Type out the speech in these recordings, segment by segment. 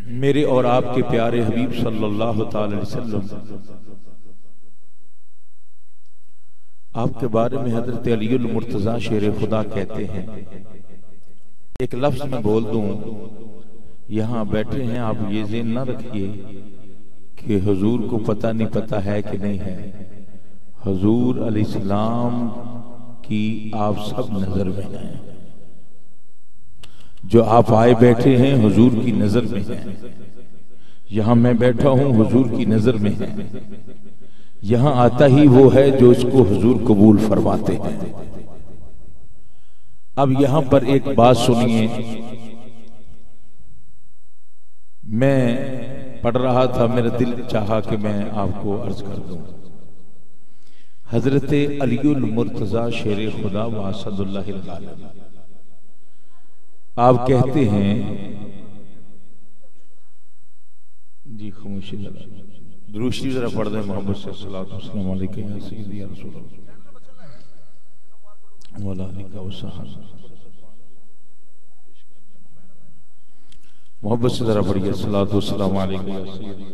मेरे और आपके प्यारे हबीब सल्लल्लाहु ताला अलैहि वसल्लम आपके बारे में हजरत अलीउल मुर्तजा शेर खुदा कहते हैं, एक लफ्ज में बोल दूं, यहां बैठे हैं आप ये ज़हन ना रखिए कि हुजूर को पता नहीं पता है कि नहीं है। हुजूर अलैहिस्सलाम की आप सब नजर में हैं। जो आप आए बैठे हैं हुजूर की नजर में हैं। यहां मैं बैठा हूं हुजूर की नजर में है। यहां आता ही वो है जो इसको हुजूर कबूल फरमाते हैं। अब यहां पर एक बात सुनिए, मैं पढ़ रहा था, मेरा दिल चाहा कि मैं आपको अर्ज कर दूं। हजरत अलीउल मुर्तजा शेर खुदा वासदुल्लाहिल गालिब आप कहते हैं, जी खामोशी दुरूशी जरा पढ़ दें मोहम्मद सल्लल्लाहु अलैहि वसल्लम मोहब्बत से जरा पढ़िए सल्लल्लाहु अलैहि वसल्लम।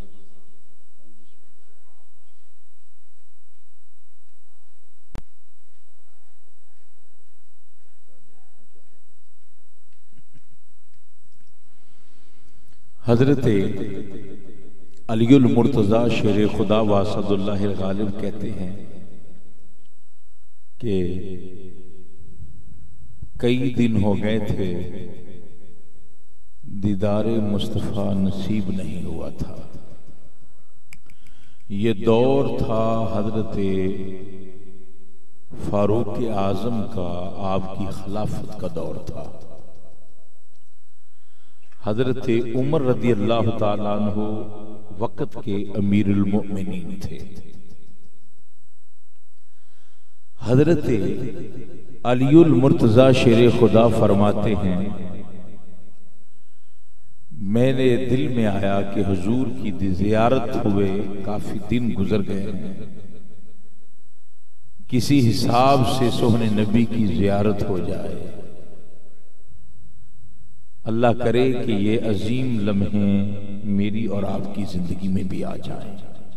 हजरत अलीउल मुर्तजा शेर खुदा वासदुल्लाहिल गालिब कहते हैं कि कई दिन हो गए थे दीदारे मुस्तफ़ा नसीब नहीं हुआ था। ये दौर था हजरत फारूक आजम का, आपकी खिलाफत का दौर था। हजरत उमर रदी अल्लाह ताला अन्हु वक्त के अमीरुल मोमिनीन थे। हजरत अलीउल मुर्तजा शेर खुदा फरमाते हैं, मेरे दिल में आया कि हुजूर की ज़ियारत हुए काफी दिन गुजर गए हैं, किसी हिसाब से सोहने नबी की ज़ियारत हो जाए। अल्लाह करे कि ये अजीम लम्हे मेरी और आपकी जिंदगी में भी आ जाएं।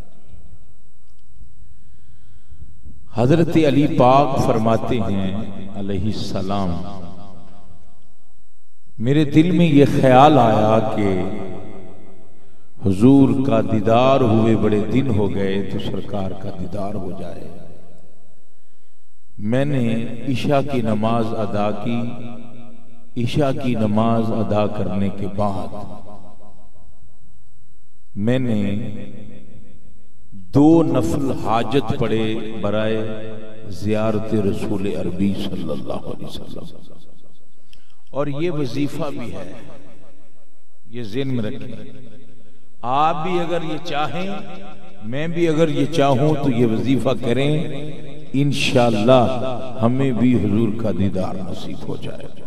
हजरत अली पाक फरमाते हैं अलैहिस्सलाम, मेरे दिल में ये ख्याल आया कि हुजूर का दीदार हुए बड़े दिन हो गए तो सरकार का दीदार हो जाए। मैंने ईशा की नमाज अदा की। ईशा की नमाज अदा करने के बाद मैंने 2 नफल हाजत पढ़े बराए ज़ियारत रसूल अरबी सल्लल्लाहु अलैहि वसल्लम। और ये वजीफा भी है, ये ज़हन में रखें। आप भी अगर ये चाहें, मैं भी अगर ये चाहूं तो ये वजीफा करें, इंशाअल्लाह हमें भी हुजूर का दीदार नसीब हो जाएगा।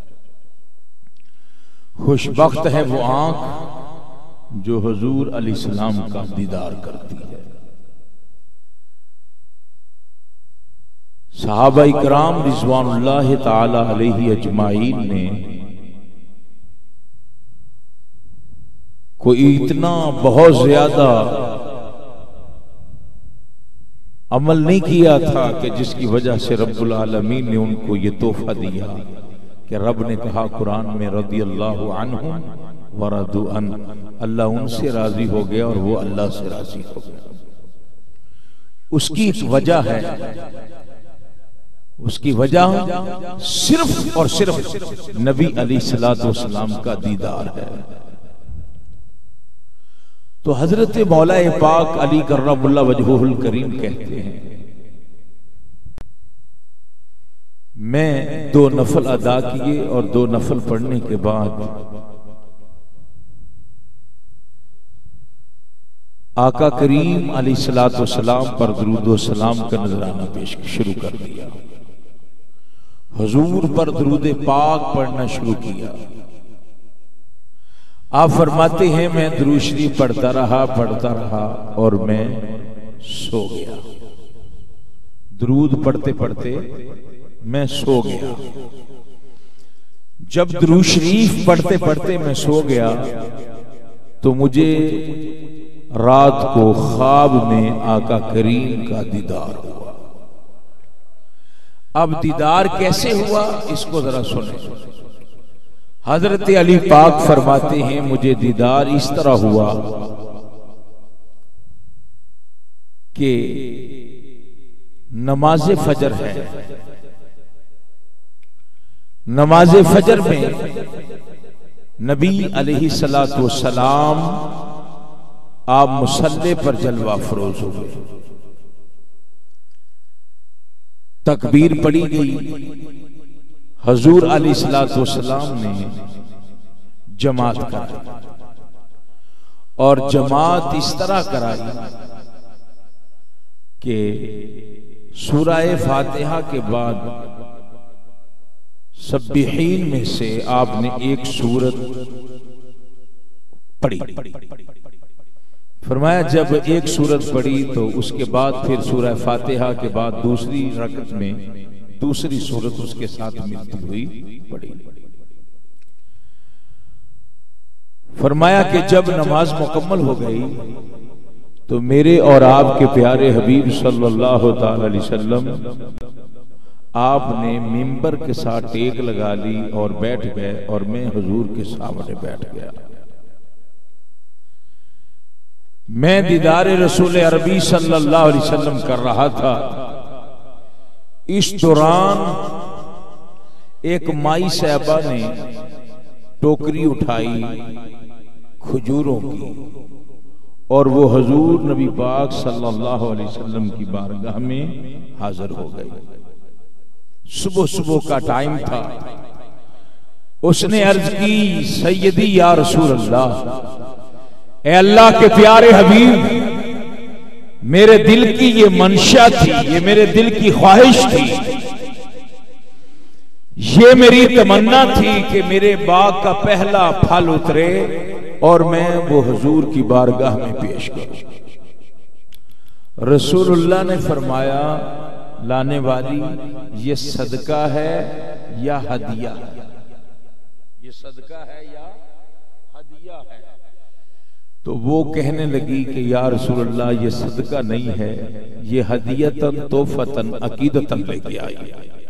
खुशबख्त है वो आंख जो हुजूर अलैहिस्सलाम का दीदार करती है। सहाबा इकराम रिज़वानुल्लाह ताला अलैहि अजमाइन ने कोई इतना बहुत ज्यादा अमल नहीं किया था कि जिसकी वजह से रब्बुल आलमीन ने उनको ये तोहफा दिया कि रब ने कहा कुरान में, रदी अल्लाहु अन्हु व रदू अन, अल्लाह उनसे राजी हो गया और वो अल्लाह से राजी हो गया। उसकी एक वजह है, उसकी वजह सिर्फ और सिर्फ नबी अलैहिस्सलातु वस्सलाम का दीदार है। तो हजरत मौला पाक अली कर्रमुल्लाह वजहुल करीम कहते हैं, मैं 2 नफल अदा किए और 2 नफल पढ़ने के बाद आका करीम अलैहिस्सलातु वस्सलाम पर दुरूद व सलाम का नजराना पेश शुरू कर दिया। हुजूर पर दुरूद पाक पढ़ना शुरू किया। आप फरमाते हैं मैं दुरूद शरीफ पढ़ता रहा और मैं सो गया। दुरूद पढ़ते पढ़ते मैं सो गया। जब दुरूद शरीफ पढ़ते पढ़ते मैं सो गया तो मुझे रात को ख्वाब में आका करीम का दीदार हुआ। अब दीदार कैसे हुआ इसको जरा सुने। हजरत अली पाक फरमाते हैं मुझे दीदार इस तरह हुआ कि नमाज फजर है, नमाज फजर में नबी अलैहिस्सलातु वस्सलाम आप मुसल्ले पर जलवा फरोज हो गए। तकबीर पड़ी गई, हजूर अलैहिस्सलातु वस्सलाम ने जमात कराई और जमात इस तरह कराई कि सूरह फातिहा के बाद सब्बिहीन में से आपने एक सूरत पढ़ी। फरमाया जब एक सूरत पढ़ी तो उसके बाद फिर सूरह फातिहा के बाद दूसरी रकत में दूसरी सूरत उसके साथ मिलती हुई पढ़ी। फरमाया कि जब नमाज मुकम्मल हो गई तो मेरे और आपके प्यारे हबीब सल्लल्लाहु अलैहि वसल्लम आपने मिंबर के साथ टेक लगा ली और बैठ गए और मैं हुजूर के सामने बैठ गया। मैं दीदार रसूल अरबी सल्लल्लाहु अलैहि वसल्लम कर रहा था। इस दौरान एक माई साहबा ने टोकरी उठाई खजूरों की और वो हजूर नबी पाक सल्लल्लाहु अलैहि वसल्लम की बारगाह में हाजिर हो गई। सुबह सुबह का टाइम था। उसने अर्ज की सैयदी या रसूल अल्लाह, ए अल्लाह के प्यारे हबीब, मेरे दिल की ये मंशा थी, ये मेरे दिल की ख्वाहिश थी, ये मेरी तमन्ना थी कि मेरे बाग का पहला फल उतरे और मैं वो हुजूर की बारगाह में पेश करूं। रसूलुल्लाह ने फरमाया लाने वाली ये सदका है या हदिया है? ये सदका है या हदिया है? तो वो कहने लगी कि या रसूलुल्लाह ये सदका नहीं है, ये हदियतन तोहफतन अकीदतन लेके आई।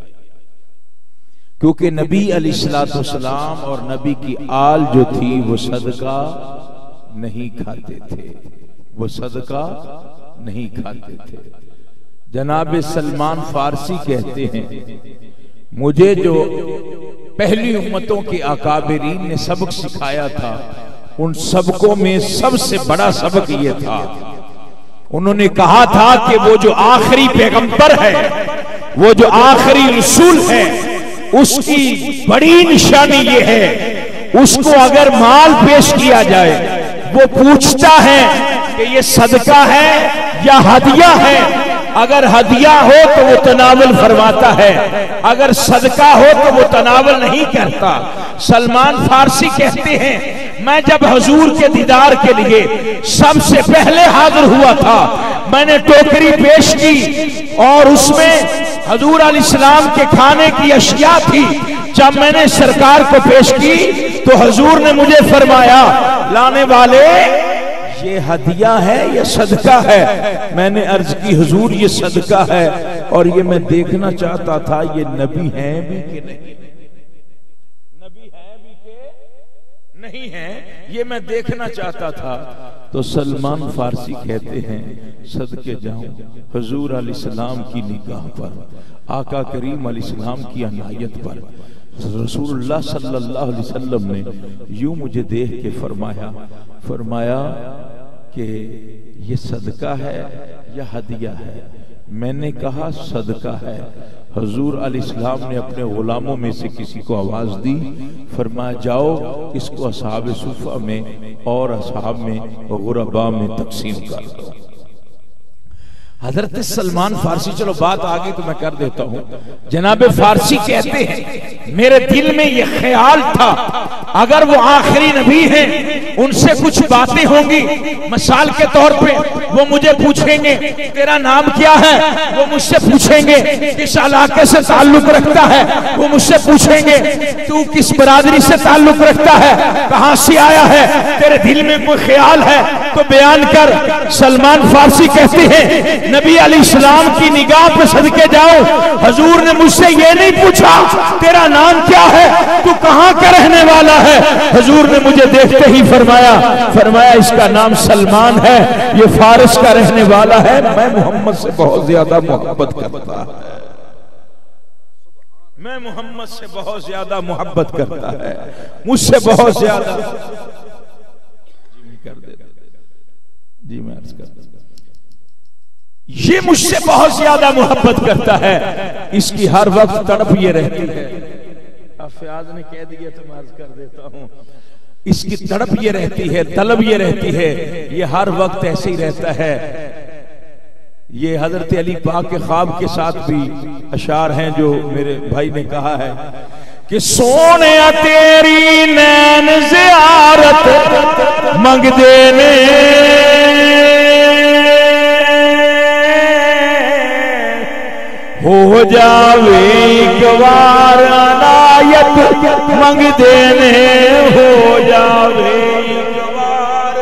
क्योंकि नबी अलैहिस्सलातु वस्सलाम और नबी की आल जो थी वो सदका नहीं खाते थे, वो सदका नहीं खाते थे। जनाब सलमान फारसी कहते हैं मुझे जो पहली उम्मतों के अकाबिरीन ने सबक सिखाया था उन सबकों में सबसे बड़ा सबक ये था। उन्होंने कहा था कि वो जो आखिरी पैगंबर है, वो जो आखिरी रसूल है, उसकी बड़ी निशानी ये है उसको अगर माल पेश किया जाए वो पूछता है कि ये सदका है या हदिया है। अगर हदिया हो तो वो तनावल फरमाता है, अगर सदका हो तो वो तनावल नहीं करता। सलमान फारसी कहते हैं मैं जब हुजूर के दीदार के लिए सबसे पहले हाजिर हुआ था, मैंने टोकरी पेश की और उसमें हुजूर अलैहिस्सलाम के खाने की अशिया थी। जब मैंने सरकार को पेश की तो हुजूर ने मुझे फरमाया लाने वाले ये हदिया है या सदका है? मैंने अर्ज की हुजूर ये सदका है और ये मैं देखना चाहता था ये नबी हैं भी कि नहीं, नबी हैं भी कि नहीं है, ये मैं देखना चाहता था। तो सलमान फारसी कहते हैं सदके जाऊं हुजूर अलैहिस्सलाम की निगाह पर, आका करीम अलैहिस्सलाम की अनायत पर रसूलुल्लाह सल्लल्लाहु अलैहि वसल्लम ने यूं मुझे देख के फरमाया कि ये सदका है या हदिया है? मैंने कहा सदका है। हुजूर अलैहिस्सलाम ने अपने गुलामों में से किसी को आवाज दी, फरमाया जाओ इसको असहाब सुफ़ा में और असहाब में गुरबा में तकसीम कर दो। हजरत सलमान फारसी, चलो बात आगे तो मैं कर देता हूं। जनाब फारसी कहते हैं मेरे दिल में यह ख्याल था अगर वो आखिरी नबी हैं उनसे कुछ बातें होंगी। मिसाल के तौर पे वो मुझे पूछेंगे तेरा नाम क्या है, वो मुझसे पूछेंगे किस इलाके से ताल्लुक रखता है, वो मुझसे पूछेंगे तू किस बरादरी से ताल्लुक रखता है, कहां से आया है, तेरे दिल में कोई ख्याल है तो बयान कर। सलमान फारसी कहते हैं नबी अलैहिस्सलाम की निगाह पे सदके जाओ, हजूर ने मुझसे ये नहीं पूछा तेरा नाम क्या है, तू कहां का रहने वाला है। हजूर ने मुझे देखते ही फरमाया इसका नाम सलमान है, ये फारस का रहने वाला है, मैं मोहम्मद से बहुत ज्यादा मोहब्बत करता है, मैं मोहम्मद से बहुत ज्यादा मोहब्बत करता है, मुझसे बहुत ज्यादा जी मैं अर्ज करता ये मुझसे बहुत ज्यादा मोहब्बत करता है, इसकी हर वक्त तड़प ये रहती है। फयाज ने कह दिया तो मैं अर्ज कर देता हूं, इसकी तड़प ये रहती है, तलब ये रहती है, ये हर वक्त ऐसे ही रहता है। ये हजरत अली पाक के ख्वाब के साथ भी अशार हैं जो मेरे भाई ने कहा है कि सोने तेरी नैन ज़ियारत मंगदे ने, हो जावे एक बार अनायत मंगदे ने, हो जावे एक बार।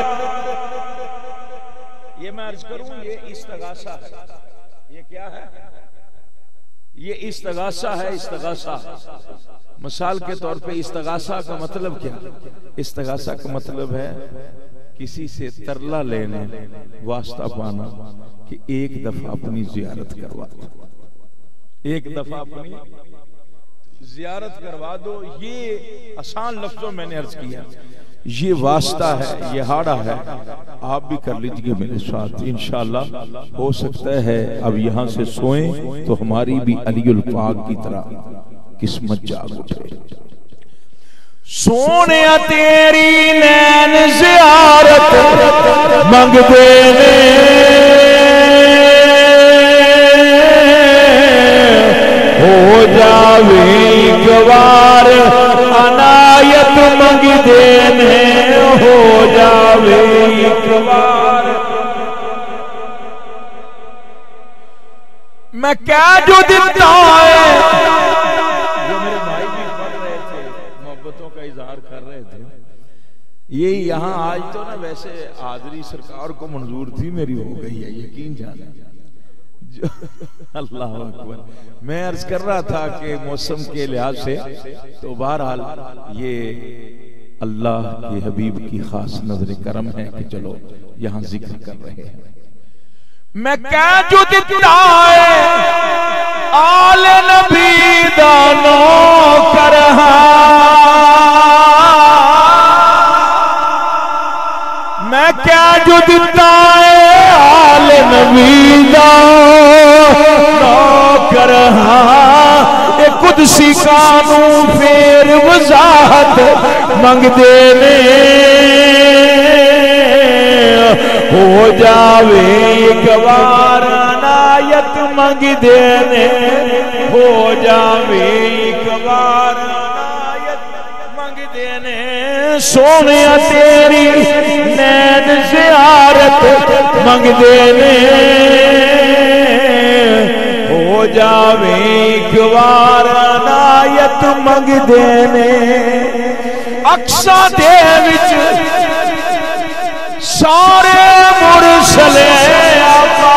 ये मैं अर्ज करूं ये इस्तगासा है, ये क्या है, ये इस्तगासा है। इस्तगासा मिसाल के तौर पे इस्तगासा का मतलब क्या, इस्तगासा का मतलब है किसी से तरला लेने वास्ता पाना कि एक दफा अपनी जियारत करवा दो, एक दफा अपनी जियारत करवा दो। ये आसान लफ्जों मैंने अर्ज किया, ये वास्ता है, ये हाड़ा है। आप भी कर लीजिए मेरे साथ इंशाअल्लाह। हो सकता है अब यहाँ से सोएं तो हमारी भी अलीउल पाक की तरह किस्मत जाग उठे। सोने तेरी नैन ज़ियारत मंगदे ने, हो जावे एक बार अनायत मंगदे ने, हो जावे एक बार। मैं क्या जो दिता है, जो मेरे भाई भी पढ़ रहे थे, मोहब्बतों का इजहार कर रहे थे, ये यहाँ आज तो ना वैसे हाजरी सरकार को मंजूर थी, मेरी हो गई है, यकीन जाना। अल्लाह अकबर। मैं अर्ज कर रहा था कि मौसम के लिहाज से तो बहरहाल ये अल्लाह के हबीब की खास नजर करम है कि चलो यहाँ जिक्र कर रहे हैं। मैं क्या जो दिता है आले नबी दानो करहा, मैं क्या जो दिता है आले नबी दानो करहा, ये कुदसी कानून फेर वजाहत मंगदे ने, हो जावे एक बार अनायत मंगदे ने, हो जावे एक बार अनायत मंगदे ने। सोने तेरी नैन ज़ियारत मंगदे ने, हो जावे एक बार अनायत मंगदे ने। अक्सा दे विच सारे मुरसले आका,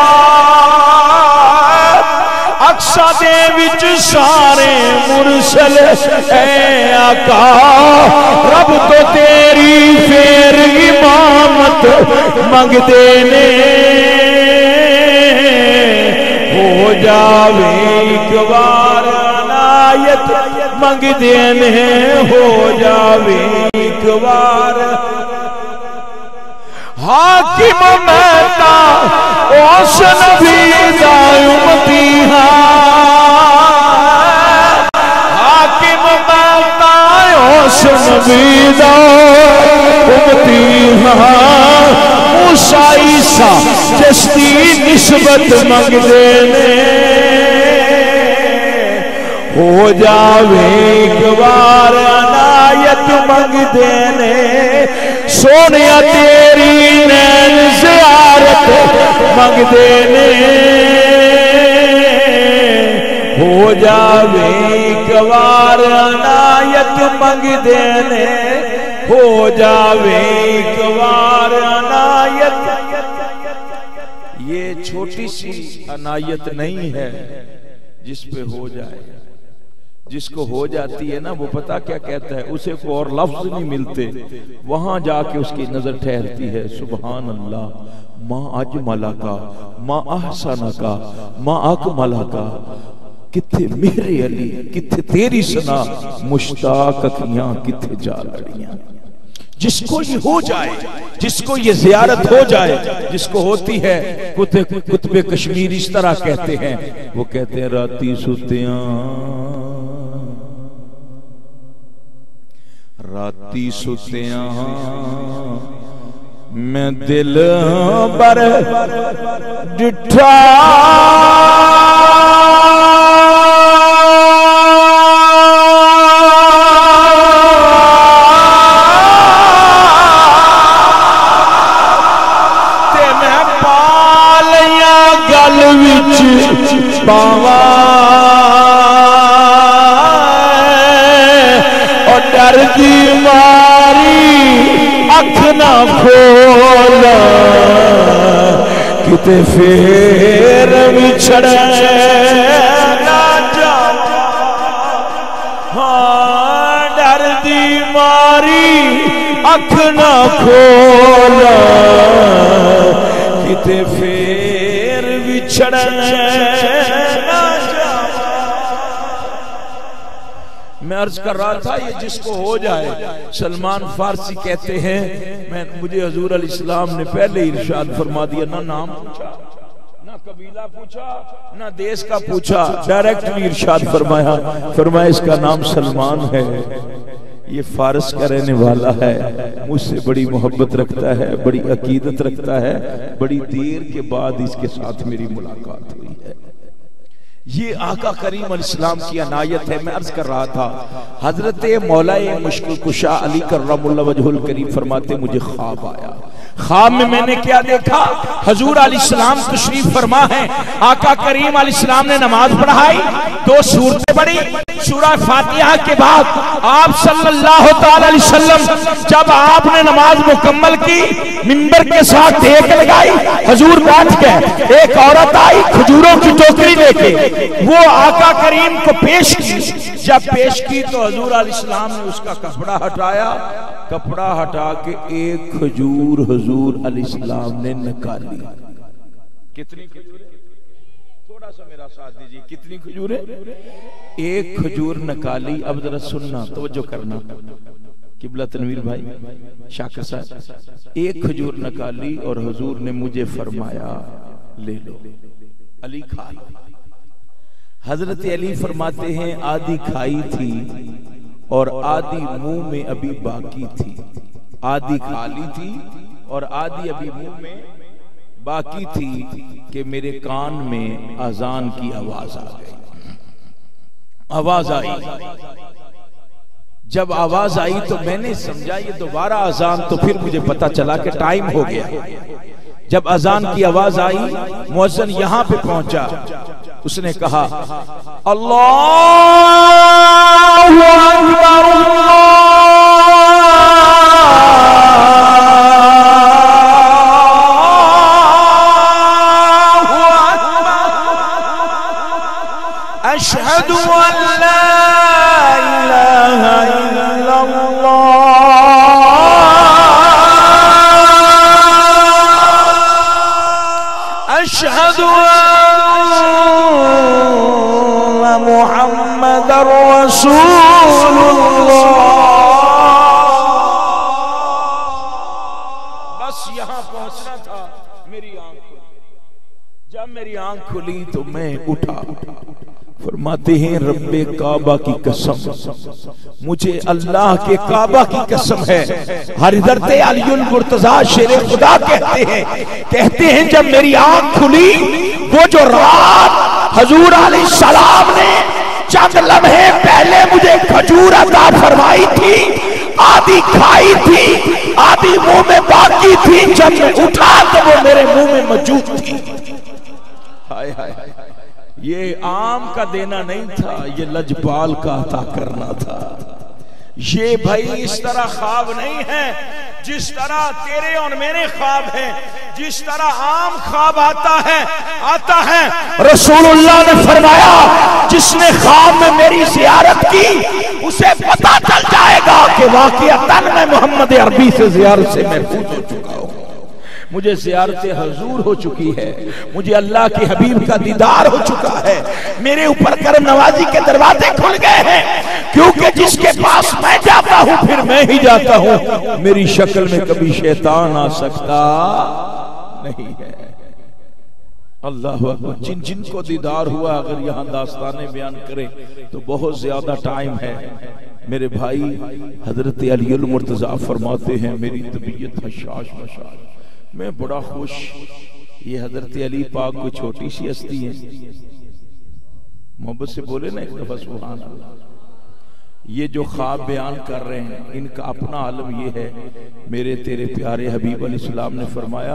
अक्सा दे विच सारे मुरसल है आका, रब तो तेरी फेर इमामत मंगदे ने, हो जावे एक बार अनायत मंगदे ने, हो जावे एक बार। हाकिम महता उस नबी दा उम्मती हां, हाकिम महता उस नबी दा उम्मती हां, मूसा ईसा चिश्ती निस्बत मंगदे ने, हो जावे एक बार अनायत मंगदे ने सोने तेरी नैन ज़ियारत मंगदे ने हो जावे एक बार अनायत मंगदे ने हो जावे एक बार अनायत। ये छोटी सी अनायत नहीं है जिस पे हो जाए, जिसको हो जाती है ना वो पता क्या कहता है, उसे को और लफ्ज नहीं मिलते, वहां जाके उसकी नजर ठहरती है सुभान अल्लाह माँ अजमला का माँ अहसना का माँ अकमला का, किथे मेरे अली किथे तेरी सना मुश्ताक अखियां किथे जा लड़ियां। जिसको ये हो जाए, जिसको ये ज़ियारत हो जाए, जिसको होती है कुतुबे कश्मीर इस तरह कहते हैं, वो कहते हैं राती सुतियां राती सुतियां मैं दिल बर डिठा पावा और डर की मारी अख ना खोला किते फेर बिछड़ ना जावा। हाँ डर की मारी अख ना खोला किते फेर बिछड़ मैं अर्ज कर रहा था ये जिसको हो जाए। सलमान फारसी कहते हैं मुझे हजूर अल इस्लाम ने पहले ही इरशाद फरमा दिया, ना नाम पूछा ना कबीला पूछा ना देश का पूछा, डायरेक्टली इरशाद फरमाया इसका नाम सलमान है, ये फारस का रहने वाला है, मुझसे बड़ी मोहब्बत रखता है, बड़ी अकीदत रखता है, बड़ी देर के बाद इसके साथ मेरी मुलाकात हुई है। ये आका करीम अलैहिस्सलाम की अनायत है। मैं अर्ज कर रहा था हजरत मौलाए मुश्किल कुशा अली कर्रमुल्लाह वजहुल करीम फरमाते मुझे ख्वाब आया, ख्वाब में मैंने क्या देखा, हजूर अलैहिस्सलाम तशरीफ फरमा है, आका करीम अलैहिस्सलाम ने नमाज पढ़ाई, दो सूरतें पढ़ी, सूरह फातिहा के बाद आप सल्लल्लाहु अलैहि वसल्लम जब आपने नमाज मुकम्मल की मिंबर के साथ टेक लगाई, हजूर बैठ गए, एक औरत आई खजूरों की टोकरी लेके, वो आका करीम को पेश की, जब पेश की तो हजूर अलैहिस्सलाम ने उसका कपड़ा हटाया, कपड़ा हटा के एक खजूर हजूर अलैहिस्सलाम ने निकाली। कितनी खजूर है? थोड़ा सा मेरा साथ दीजिए, कितनी खजूर है? एक खजूर निकाली। अब जरा सुनना, तवज्जो करना, किबला तनवीर भाई शाकिर साहब, एक खजूर निकाली और हजूर ने मुझे फरमाया ले लो, अली खा लो। हजरत अली फरमाते हैं आधी खाई थी और आधी मुंह में अभी बाकी थी, आधी खा ली थी और आधी अभी मुंह में बाकी थी कि मेरे कान में अजान की आवाज आ गई। आवाज आई, जब आवाज आई तो मैंने समझा ये दोबारा अजान, तो फिर मुझे पता चला कि टाइम हो गया। जब अजान की आवाज आई, मुअज्जिन यहां पे पहुंचा, उसने कहा अल्लाहु अकबर अशहदु अल्ला इलाहा इल्लल्लाह अशहदु अन्ना मुहम्मदर रसूलुल्लाह। बस यहां पहुंचना था, मेरी आंख खुली। जब मेरी आंख खुली तो मैं उठा। फरमाते हैं रब्बे काबा की कसम, मुझे अल्लाह के काबा की कसम है। हज़रत अलीउल मुर्तज़ा शेरे खुदा कहते हैं जब मेरी आंख खुली, वो जो रात हजूर अलैहिस्सलाम ने चंद लम्हे पहले मुझे खजूर अता फरमाई थी, आधी खाई थी, आधी मुंह में बाकी थी, जब मैं उठा तो वो मेरे मुंह में मौजूद थी। हाय हाय, ये आम का देना नहीं था, ये लजपाल का अता करना था। ये भाई इस तरह ख्वाब नहीं है जिस तरह तेरे और मेरे ख्वाब हैं, जिस तरह आम ख्वाब आता है। रसूलुल्लाह ने फरमाया जिसने ख्वाब में मेरी ज़ियारत की उसे पता चल जाएगा कि वाक़िअतन मैं मोहम्मद अरबी से ज़ियारत से महफूज हो चुका हूँ, मुझे ज़ियारत हुजूर हो चुकी है, मुझे अल्लाह के हबीब का दीदार हो चुका है, मेरे ऊपर करम नवाजी के दरवाजे खुल गए हैं, क्योंकि जिसके पास मैं जाता हूं फिर मैं ही जाता हूं, मेरी शक्ल में कभी शैतान आ सकता नहीं है। अल्लाह अकबर। जिन जिनको दीदार हुआ, अगर यहाँ दास्ताने बयान करें तो बहुत ज्यादा टाइम है। मेरे भाई हजरत अली मुर्तजा फरमाते हैं मेरी तबीयत हशाश मशाश, मैं बड़ा खुश। ये हजरत अली पाक को छोटी सी हस्ती है, मोहब्बत से बोले ना एक दफा सुभान अल्लाह। ये जो ख्वाब बयान कर रहे हैं इनका अपना आलम ये है, मेरे तेरे प्यारे हबीब अलैहिस्सलाम ने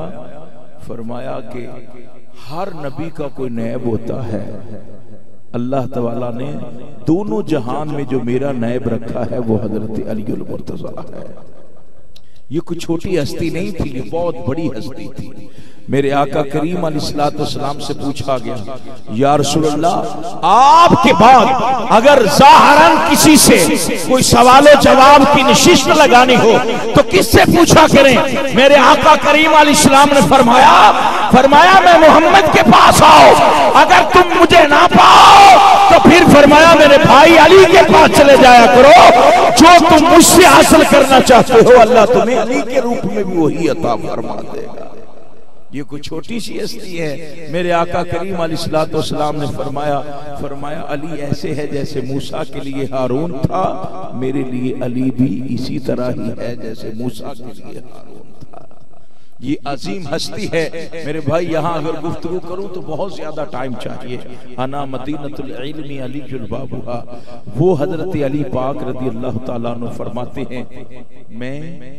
फरमाया कि हर नबी का कोई नैब होता है, अल्लाह तआला ने दोनों जहान में जो मेरा नैब रखा है वो हजरत अली मुर्तजा है। ये कोई छोटी हस्ती नहीं थी, ये बहुत बड़ी हस्ती थी। मेरे आका करीम अलैहिस्सलाम से पूछा गया, या रसूलल्लाह आपके बाद अगर ज़ाहरन किसी से कोई सवालो जवाब की नशिस्त लगानी हो तो किससे पूछा करें? मेरे आका करीम अलैहिस्सलाम ने फरमाया मैं मोहम्मद के पास आओ, अगर तुम मुझे ना पाओ तो फिर फरमाया मेरे भाई अली के पास चले जाया करो, जो तुम मुझसे हासिल करना चाहते हो अल्लाह तुम्हें अली के रूप में भी वही अता फरमा देगा। ये कोई छोटी सी हस्ती है। मेरे आका करीम अलैहिस्सलाम ने फरमाया अली ऐसे है जैसे मूसा के लिए हारून था, मेरे लिए अली भी इसी तरह ही है जैसे मूसा के लिए हारून था। ये अजीम हस्ती है मेरे भाई। यहाँ अगर गुफ्तगू करूं तो बहुत ज्यादा टाइम चाहिए। अना मदीनतुल इल्मी अलीजुल बाबुहा, वो हजरत अली पाक रज़ी अल्लाह ताला अन्हु फरमाते हैं मैं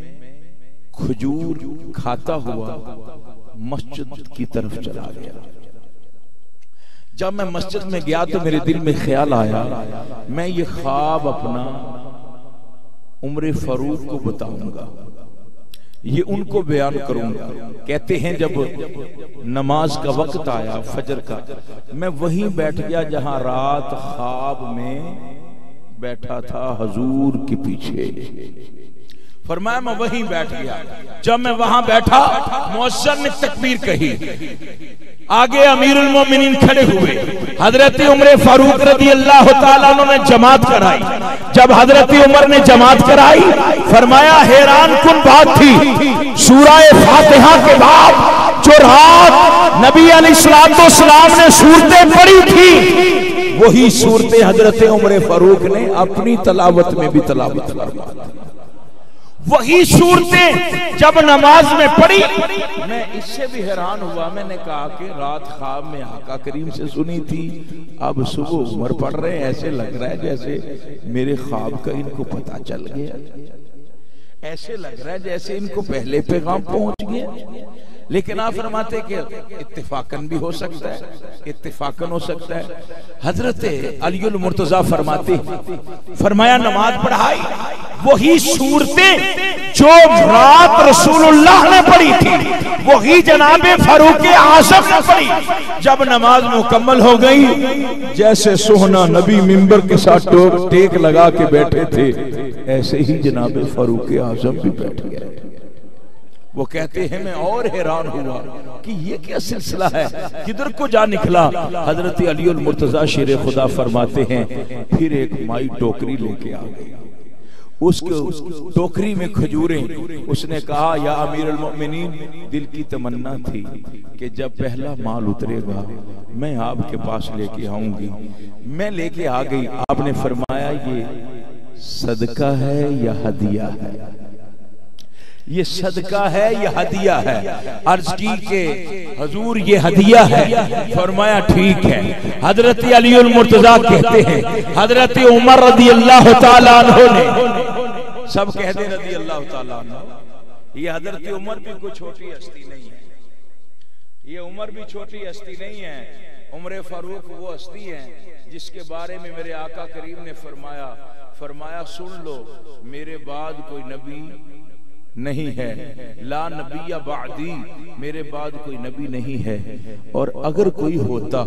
खजूर खाता हुआ मस्जिद की तरफ चला गया। जब मैं मस्जिद में गया तो मेरे दिल में ख्याल आया मैं ये ख्वाब अपना उम्र फारूक को बताऊंगा, ये उनको बयान करूंगा। कहते हैं जब नमाज का वक्त आया फजर का, मैं वहीं बैठ गया जहां रात ख्वाब में बैठा था हुजूर के पीछे। फरमाया मैं वहीं बैठ गया। जब मैं वहां बैठा मुअज्जिन ने तकबीर कही, आगे अमीरुल मोमिनीन खड़े हुए, हजरत उमर फारूक रज़ी अल्लाह तआला अन्हु ने जमात कराई। जब हजरत उमर ने जमात कराई फरमाया हैरान कुन बात थी, सूरह फातिहा के बाद जो रात नबी अलैहिस्सलाम ने सूरतें पढ़ी थी वही सूरतें हजरत उमर फारूक ने अपनी तलावत में भी तलावत फरमाई। वही सूरतें जब नमाज में पढ़ी मैं इससे भी हैरान हुआ। मैंने कहा कि रात ख्वाब में आका करीम से सुनी थी, अब सुबह उमर पढ़ रहे हैं, ऐसे लग रहा है जैसे मेरे ख्वाब का इनको पता चल गया, ऐसे लग रहा है जैसे इनको पहले पैगाम पहुंच गया। लेकिन आप फरमाते कि इत्तिफाकन भी हो सकता है, इत्तिफाकन हो सकता है। हजरत अलीउल मुर्तजा फरमाया नमाज पढ़ाई, वही सूरतें जो रात रसूलुल्लाह ने पढ़ी थी वही जनाबे फारूक आज़म ने पढ़ी। जब नमाज मुकम्मल हो गई, जैसे सोहना नबी मिंबर के साथ टेक लगा के बैठे थे ऐसे ही जनाबे फारूक आज़म भी बैठ गए। वो कहते हैं मैं और हैरान हुआ कि ये क्या सिलसिला है, किधर को जा निकला। हजरत अलीउल मुर्तजा शेर खुदा फरमाते हैं फिर एक माई टोकरी लेके आ गई, उसके टोकरी में खजूरें। उसने कहा या अमीरुल मोमिनीन, दिल की तमन्ना थी कि जब पहला माल उतरेगा मैं आपके पास लेके आऊंगी। मैं लेके आ गई। आपने फरमाया ये सदका है या हदिया है? ये सदका है, ये हदिया है। अर्ज की के हजूर ये हदिया है। फरमाया ठीक है। हजरत अली उल मुर्तजा कहते हैं हजरत उमर रदी अल्लाह तआला अन्हु ने, सब कहते रदी अल्लाह तआला अन्हु, ये हजरत उमर भी कोई छोटी हस्ती नहीं है, ये उमर भी छोटी हस्ती नहीं है। उमर फारूक वो हस्ती है जिसके बारे में मेरे आका करीम ने फरमाया सुन लो, मेरे बाद कोई नबी नहीं है, ला नबिया बादी, मेरे बाद कोई नबी नहीं है, और अगर कोई होता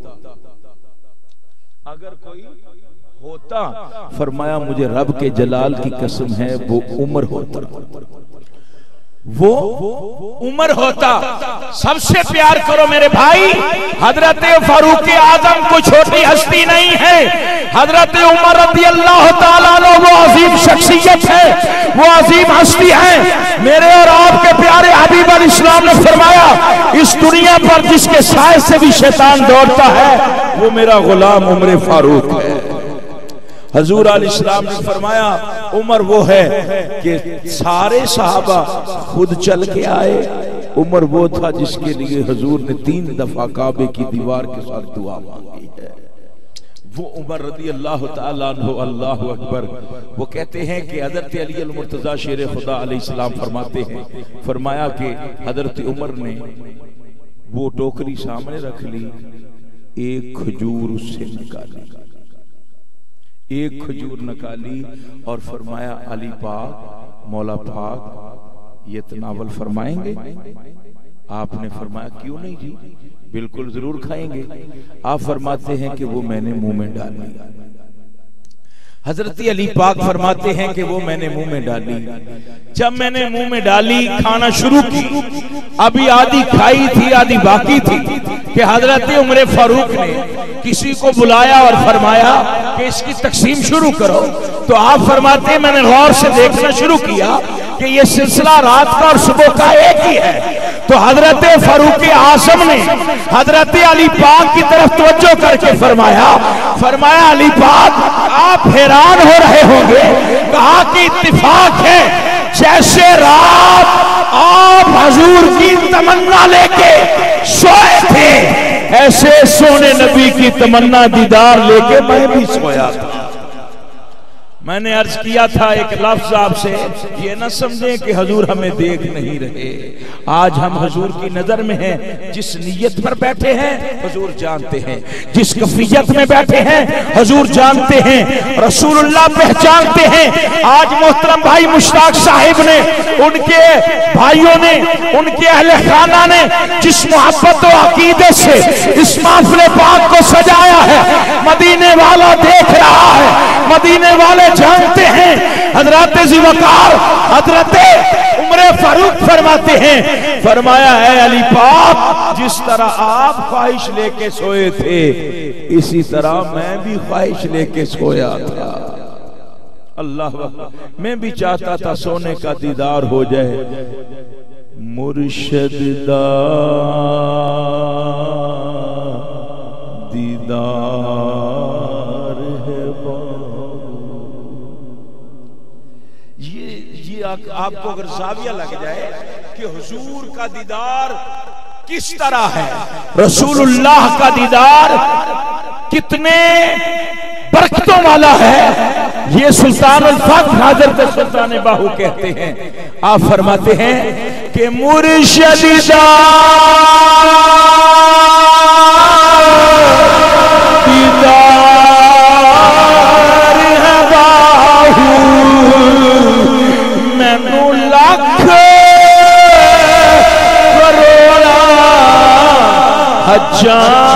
फरमाया मुझे रब के जलाल की कसम है वो उमर होता, वो उमर होता। सबसे प्यार करो मेरे भाई, हजरत फारूक आजम को छोटी हस्ती नहीं है। हजरत उमर रज़ी अल्लाह ताला अन्हु वो अजीम शख्सियत है, वो अजीम हस्ती है। मेरे और आपके प्यारे हबीब अल इस्लाम ने फरमाया इस दुनिया पर जिसके साए से भी शैतान दौड़ता है वो मेरा गुलाम उमर फारूक है। हजूर अल इस्लाम ने फरमाया उमर वो है कि सारे सहाबा खुद चल के आए, उमर वो था जिसके लिए हजूर ने 3 दफा काबे की दीवार के साथ दुआ मांगी है। वो उमर रज़ी अल्लाह तआला अन्हु, अल्लाहु अकबर। वो कहते हैं कि हजरत अली अल मुर्तजा शेर खुदा अलैहिस्सलाम फरमाते हैं, फरमाया कि हजरत उमर ने वो टोकरी सामने रख ली, एक खजूर उससे निकाली, एक खजूर निकाली और फरमाया अली पाक, मौला पाक ये तनावल फरमाएंगे? आपने फरमाया क्यों नहीं जी, बिल्कुल जरूर खाएंगे। आप फरमाते हैं कि वो मैंने मुंह में डाली। हजरत अली पाक फरमाते हैं कि वो मैंने मुंह में डाली। जब मैंने मुंह में डाली, खाना शुरू की, अभी आधी खाई थी आधी बाकी थी कि हजरत उमर फारूक ने किसी को बुलाया और फरमाया कि इसकी तकसीम शुरू करो। तो आप फरमाते हैं मैंने गौर से देखना शुरू किया कि ये सिलसिला रात का और सुबह का एक ही है। तो हजरत फारूक आजम ने हजरत अली पाक की तरफ तवज्जो करके फरमाया अली पाक आप हैरान हो रहे होंगे, कहा कि इत्तिफाक है जैसे रात आप हजूर की तमन्ना लेके सोए थे, ऐसे सोने नबी की तमन्ना दीदार लेके मैं भी सोया था। मैंने अर्ज किया था एक लफ्ज आपसे, ये न समझें कि हजूर हमें देख नहीं रहे। आज हम हजूर की नजर में हैं। जिस नीयत पर बैठे हैं हजूर जानते हैं, जिस कफियत में बैठे हैं हजूर जानते हैं, रसूलुल्लाह पहचानते हैं। आज मोहतरम भाई मुश्ताक साहिब ने, उनके भाइयों ने, उनके अहले खाना ने जिस मोहब्बत और अकीदे से इस महफिल पाक को सजाया है, मदीने वाला देख रहा है, मदीने वाले जानते हैं। हजरत ज़िवकार हजरत उमर फारूक फरमाते हैं, फरमाया है अली पाक जिस तरह आप ख्वाहिश लेके सोए थे इसी तरह मैं भी ख्वाहिश लेके सोया था। अल्लाह, मैं भी चाहता था सोने का दीदार हो जाए। मुर्शिद दा दीदार है आपको अगर जाविया लग जाए कि हुजूर का दीदार किस तरह है, रसूलुल्लाह का दीदार कितने बरकतों वाला है, ये सुल्तान अल-फख्र हज़रत सुल्तान बाहू कहते हैं। आप फरमाते हैं कि मुर्शिद दीदार है बाहू, मैनू लाख करोड़ा हजार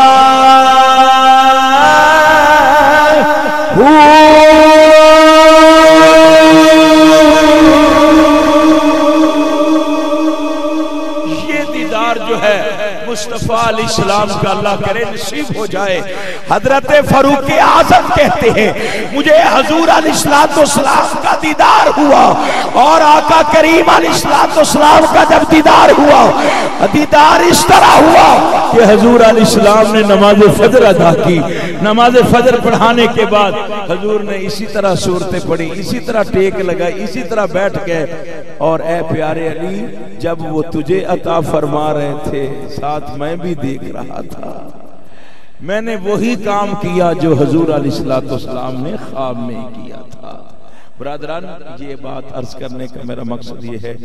मुस्तफा अलैहिस्सलाम का अल्लाह करे नसीब हो जाए। हजरत फारूक आजम कहते हैं मुझे हजूर अलैहिस्सलाम का दीदार हुआ और आका करीम अलैहिस्सलाम का जब दीदार हुआ, दीदार इस तरह हुआ कि हजूर अलैहिस्सलाम ने नमाज फजर अदा की। नमाज फजर पढ़ाने के बाद हजूर ने इसी तरह सूरतें पढ़ी, इसी तरह टेक लगाई, इसी तरह बैठ गए। और ए प्यारे अली, जब वो तुझे अता फरमा रहे थे साथ मैं भी देख रहा था, मैंने वही काम किया जो हुजूर अलैहिस्सलाम ने ख्वाब में किया था। ब्रादरान, ये बात अर्ज करने का मेरा मकसद ये है,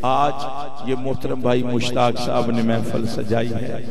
आज ये मोहतरम भाई मुश्ताक साहब ने महफिल सजाई है,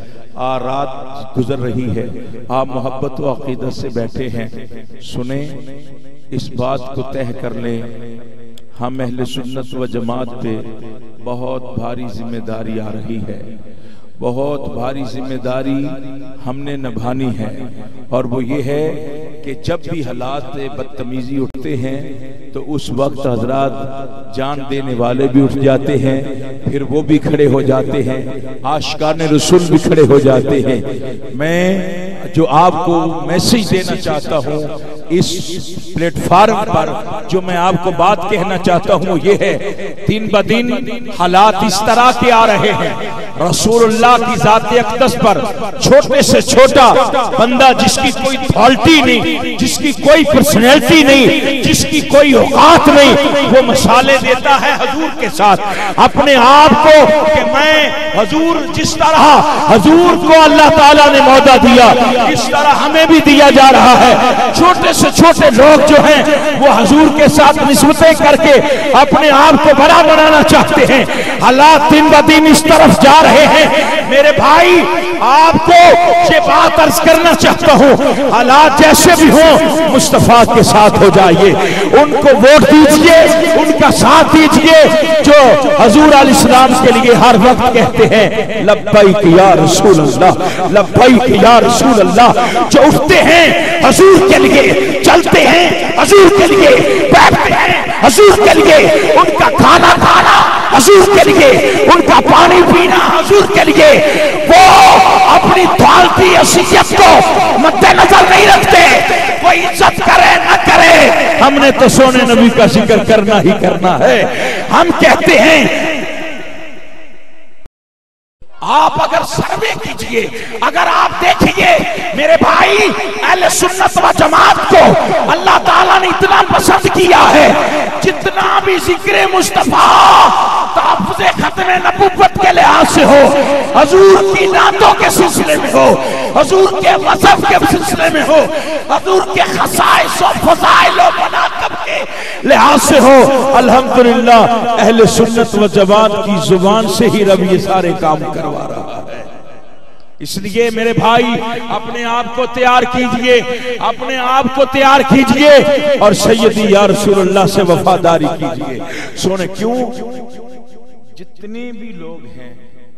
रात गुजर रही है, आप मोहब्बत व अकीदत से बैठे हैं, सुने, इस बात को तय कर लें, हम अहले सुन्नत व जमात पे बहुत भारी जिम्मेदारी आ रही है, बहुत भारी जिम्मेदारी हमने निभानी है। और वो ये है कि जब भी हालात बदतमीजी उठते हैं तो उस वक्त हजरात जान देने वाले भी उठ जाते हैं, फिर वो भी खड़े हो जाते हैं, आशिकाने रसूल भी खड़े हो जाते हैं। मैं जो आपको मैसेज देना चाहता हूँ इस प्लेटफार्म पर, जो मैं आपको बात कहना चाहता हूँ ये है, दिन ब दिन हालात इस तरह के आ रहे हैं, रसूलुल्लाह की ज़ात अक़दस पर छोटे से छोटा बंदा जिसकी कोई अथॉरिटी नहीं, जिसकी कोई पर्सनैलिटी नहीं, जिसकी कोई औकात नहीं, वो मसाले देता है हुजूर के साथ अपने आप को कि मैं हुजूर, जिस तरह हुजूर को अल्लाह ताला ने मौका दिया इस तरह हमें भी दिया जा रहा है। छोटे से छोटे लोग जो हैं वो हुजूर के साथ निस्बतें करके अपने आप को बड़ा बनाना चाहते हैं। हालात दिन ब दिन इस तरफ जा रहे हैं। मेरे भाई, आपको ये बात अर्ज करना चाहता हूँ, हालात जैसे भी हो मुस्तफा के साथ हो जाइए, उनको वोट दीजिए, उनका साथ दीजिए, जो हुजूर अलैहिस्सलाम के लिए हर वक्त कहते हैं लब्बैक या रसूल अल्लाह, लब्बैक या रसूल अल्लाह, जो उठते हैं हुजूर के लिए, चलते हैं हुजूर के लिए, बैठते हैं हुजूर के लिए, उनका खाना खाना हुजूर के लिए, उनका पानी पीना हुजूर के लिए, वो अपनी दौलती हैसियत को मद्देनजर नहीं रखते, कोई इज्जत करे न करे, हमने तो सोने नबी का जिक्र करना ही करना है। हम कहते हैं आप अगर सर्वे कीजिए, अगर आप देखिए मेरे भाई, अहले सुन्नत व जमात को अल्लाह ताला ने इतना पसंद किया है, जितना भी जिक्र मुस्तफा ताफ़ुज़े खत्मे नबुव्वत के लिहाज से हो, हुजूर की नातों के सिलसिले में हो, हुजूर के वसफ के सिलसिले में हो, हुजूर के खसाइस और फज़ाइल और मनाक़िब के लिहाज से हो, अल्हम्दुलिल्लाह अहले सुन्नत व जमात की जुबान से ही रब ये सारे काम करवा रहा है। इसलिए मेरे भाई, अपने आप को तैयार कीजिए, अपने आप को तैयार कीजिए और सैयदी या रसूलुल्लाह से वफादारी कीजिए। सोने क्यों, जितने भी लोग हैं,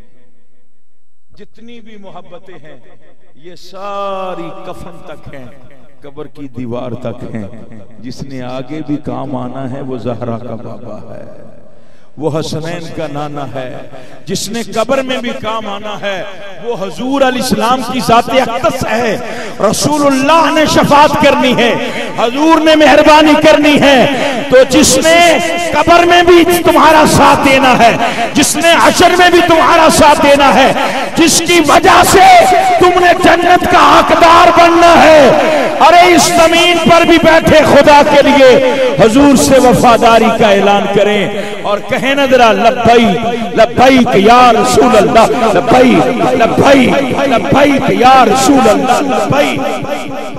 जितनी भी मोहब्बतें हैं, ये सारी कफन तक हैं, कब्र की दीवार तक हैं। जिसने आगे भी काम आना है वो ज़हरा का बाबा है, वो हसनैन का नाना है। जिसने कब्र में भी काम आना है वो हुजूर अलैहिस्सलाम की ज़ात अक़दस है। रसूलुल्लाह ने शफाअत करनी है, हुजूर ने मेहरबानी करनी है। तो जिसने कब्र में भी तुम्हारा साथ देना है, जिसने हशर में भी तुम्हारा साथ देना है, जिसकी वजह से तुमने जन्नत का हकदार बनना है, अरे इस जमीन पर भी बैठे खुदा के लिए हुजूर से वफादारी का ऐलान करें और कहें ना जरा लब्बैक लब्बैक या रसूल अल्लाह, लब्बैक लब्बैक लब्बैक या रसूल अल्लाह, लब्बैक।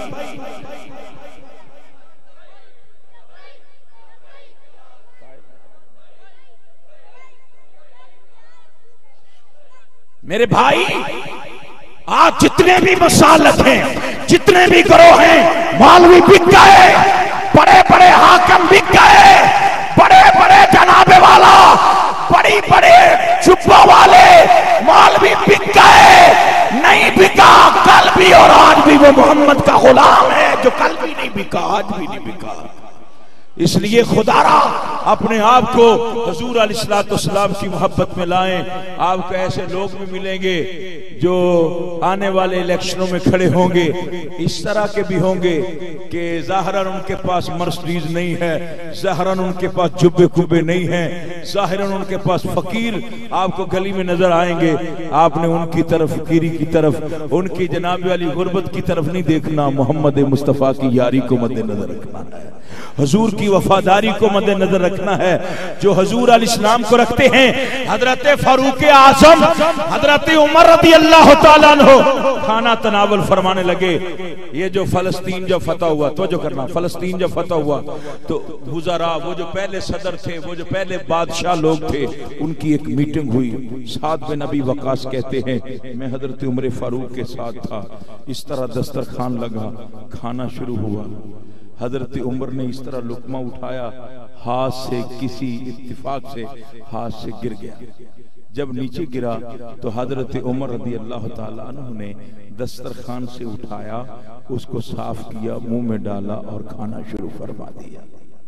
मेरे भाई, आज जितने भी मसालक हैं, जितने भी गिरोह हैं, मौलवी बिक गए, बड़े बड़े हाकिम बिक गए, बड़े बड़े जनाबे वाला, बड़ी बड़े जुब्बा वाले मौलवी बिक गए। नहीं बिका कल भी और आज भी वो मोहम्मद का गुलाम है, जो कल भी नहीं बिका आज भी नहीं बिका। इसलिए खुदारा अपने आप को हुजूर अलैहिस्सलाम की मोहब्बत में लाएं। आपको ऐसे लोग भी मिलेंगे जो आने वाले इलेक्शनों में खड़े होंगे, इस तरह के भी होंगे कि ज़ाहिरन उनके पास मर्सिडीज नहीं है, ज़ाहिरन उनके पास जुब्बे कुब्बे नहीं है, ज़ाहिरन उनके पास फकीर आपको गली में नजर आएंगे। आपने उनकी तरफ, फकीरी की तरफ, उनकी जनाब वाली गुर्बत की तरफ नहीं देखना, मोहम्मद मुस्तफ़ा की यारी को मद्देनजर रखना है, हुजूर की की वफादारी को मद्देनजर रखना है, जो हजूर अलैहिस्सलाम को रखते हैं। हजरत फारूक आजम हजरत उमर रज़ी अल्लाह तआला अन्हु खाना तनावल फरमाने लगे। ये जो फलस्तीन जब फतह हुआ, तो जो करना, फलस्तीन जब फतह हुआ तो वुज़रा, वो जो पहले सदर थे, वो जो पहले बादशाह लोग थे, उनकी एक मीटिंग हुई। साद बिन अबी वकास कहते हैं मैं हजरत उमर फारूक के साथ था, इस तरह दस्तरखान लगा, खाना शुरू हुआ। हजरत उमर ने इस तरह लुकमा उठाया, हाथ से किसी इत्तिफाक से हाथ से गिर गया। जब नीचे गिरा तो हजरत उमर रज़ी अल्लाह तआला अन्हु ने दस्तरखान से उठाया, उसको साफ किया, मुंह में डाला और खाना शुरू फरमा दिया।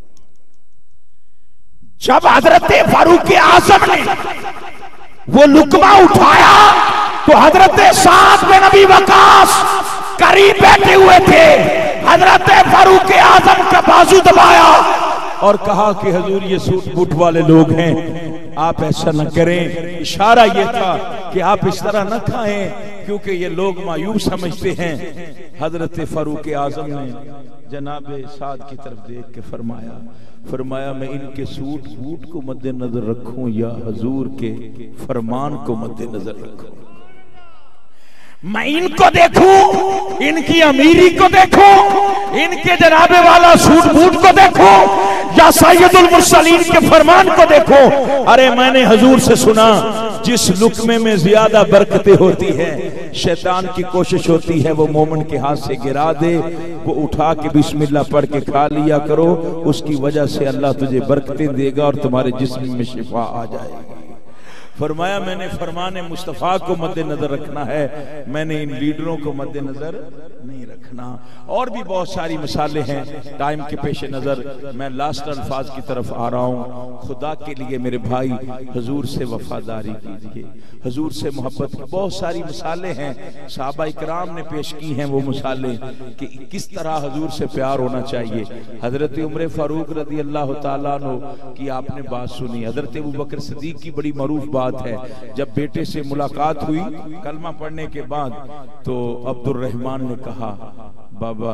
जब हजरत फारूक आजम ने वो लुकमा उठाया तो हजरत साद बिन अबी वकास करीब बैठे हुए थे। हजरत फारूक आजम का बाजू दबाया और कहा कि हजूर ये सूट बूट वाले लोग हैं, आप ऐसा न करें। इशारा ये था कि आप इस तरह न खाएं क्योंकि ये लोग मायूब समझते हैं। हजरत फारूक आजम ने जनाबे साद की तरफ देख के फरमाया मैं इनके सूट बूट को मद्देनजर रखूं या हजूर के फरमान को मद्देनजर रखूं? मैं इनको देखूं, इनकी अमीरी को देखूं, इनके जनाबे वाला सूट बूट को देखूं या सैयदुल मुरसलीन के फरमान को देखूं? अरे मैंने हजूर से सुना जिस लुकमे में ज्यादा बरकतें होती है, शैतान की कोशिश होती है वो मोमिन के हाथ से गिरा दे, वो उठा के बिस्मिल्लाह पढ़ के खा लिया करो, उसकी वजह से अल्लाह तुझे बरकतें देगा और तुम्हारे जिस्म में शिफा आ जाएगी। फरमाया मैंने फरमाने मुस्तफ़ा को मद्देनजर रखना है, मैंने इन लीडरों को मद्देनजर नहीं रखना। और भी बहुत सारी मिसालें हैं, टाइम के पेश नजर मैं लास्ट अल्फाज की तरफ आ रहा हूँ। खुदा के लिए मेरे भाई हजूर से वफादारी कीजिए, हजूर से मोहब्बत की बहुत सारी मिसालें हैं, सहाबा इकराम ने पेश की हैं वो मिसालें कि किस तरह हजूर से प्यार होना चाहिए। हजरत उमर फारूक रज़ी अल्लाह तआला अन्हु की आपने बात सुनी। हजरत अबू बकर सिद्दीक की बड़ी मरूफ बात है, जब बेटे से मुलाकात हुई कलमा पढ़ने के बाद तो अब्दुल रहमान ने कहा बाबा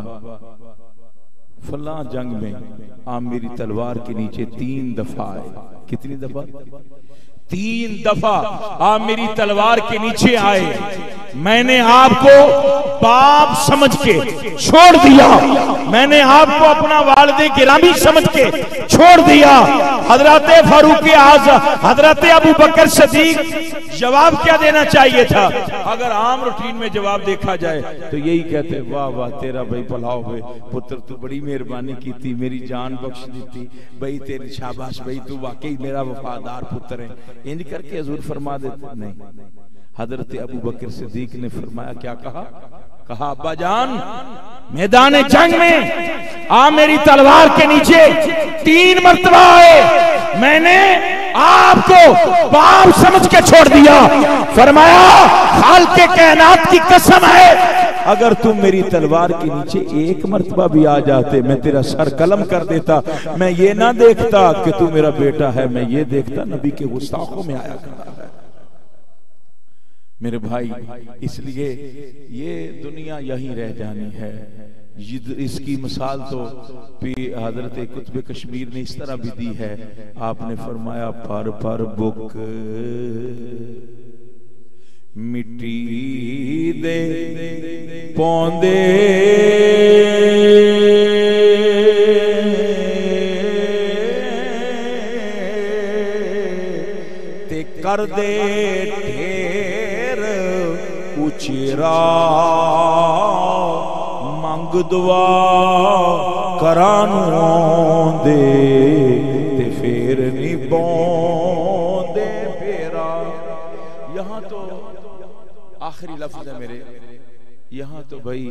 फला जंग में आप मेरी तलवार के नीचे 3 दफा आए। कितनी दफा? 3 दफा आप मेरी तलवार के नीचे आए। मैंने आपको बाप समझ के छोड़ दिया, मैंने आपको अपना वालिद गिरामी समझ के छोड़ दिया। हजरत फारूक आज़म, हजरत अबू बकर सिद्दीक जवाब क्या देना चाहिए था? अगर आम रूटीन में जवाब देखा जाए तो यही कहते वाह वाह तेरा भाई भलाओ हुए पुत्र, तू बड़ी मेहरबानी की थी, मेरी जान बख्श दी थी भाई, तेरी शाबाश भाई, तू वाकई मेरा वफादार पुत्र है। इंज करके हजूर फरमा देते नहीं। हजरत अबू बकर सिद्दीक ने फरमाया, क्या कहा अब्बा जान मैदान जंग में आ मेरी तलवार के नीचे 3 मरतबा आए, मैंने आपको बाप समझ के छोड़ दिया। फरमाया खालिक़े कायनात की कसम है, अगर तुम मेरी तलवार के नीचे 1 मरतबा भी आ जाते मैं तेरा सर कलम कर देता। मैं ये ना देखता कि तू मेरा बेटा है, मैं ये देखता नबी के गुस्ताखों में आया करता है। मेरे भाई इसलिए ये दुनिया यहीं रह जानी है। इसकी मिसाल तो हजरत कुतुब कश्मीर ने इस तरह भी दी है। आपने फरमाया पर बुक मिट्टी दे पौंदे ते कर दे उचेरा मंग दुआ करानू दे ते फेर नी बोंदे फेरा। यहाँ तो आखिरी लफ्ज है मेरे, यहाँ तो भाई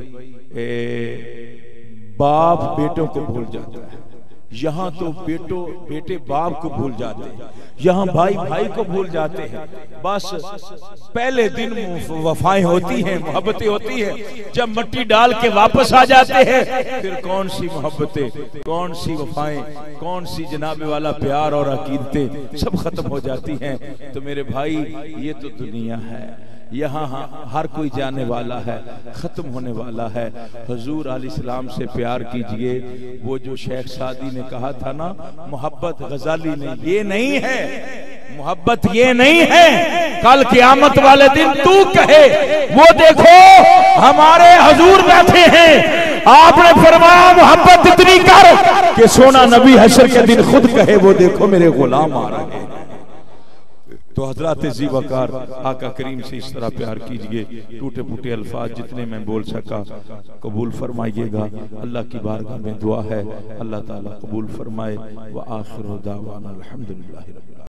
बाप बेटों को भूल जाता है, यहाँ तो बेटे बाप को भूल जाते हैं, यहाँ भाई भाई को भूल जाते हैं। बस पहले दिन वफाएं होती हैं, मोहब्बतें होती हैं, जब मिट्टी डाल के वापस आ जाते हैं फिर कौन सी मोहब्बतें, कौन सी वफाएं, कौन सी जनाबे वाला प्यार और अकीदतें सब खत्म हो जाती हैं। तो मेरे भाई ये तो दुनिया है, यहाँ हर कोई जाने वाला है, खत्म होने वाला है। हुजूर अलैहिस्सलाम से प्यार कीजिए। वो जो शेख सादी ने कहा था ना, मोहब्बत गजाली ने, ये नहीं है मोहब्बत, ये नहीं है। कल क़यामत वाले दिन तू कहे, वो देखो हमारे हुजूर बैठे हैं, आपने फरमाया मोहब्बत इतनी कर कि सोना नबी हशर के दिन खुद कहे, वो देखो मेरे गुलाम आ रहे हैं। तो हजरत जी वकार आका करीम से इस तरह प्यार कीजिए। टूटे फूटे अल्फाज जितने मैं बोल सका कबूल फरमाइएगा। अल्लाह की बारगाह में दुआ है, अल्लाह ताला कबूल फरमाए। व आखिर दावाना अल्हम्दुलिल्लाहि रब्बिल आलमीन।